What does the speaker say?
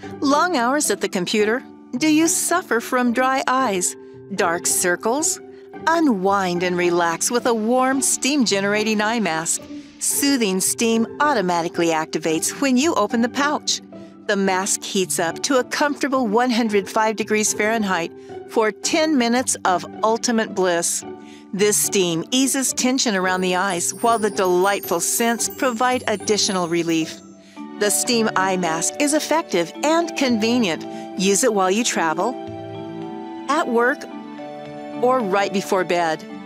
Long hours at the computer? Do you suffer from dry eyes, dark circles? Unwind and relax with a warm, steam-generating eye mask. Soothing steam automatically activates when you open the pouch. The mask heats up to a comfortable 105 degrees Fahrenheit for 10 minutes of ultimate bliss. This steam eases tension around the eyes, while the delightful scents provide additional relief. The steam eye mask is effective and convenient. Use it while you travel, at work, or right before bed.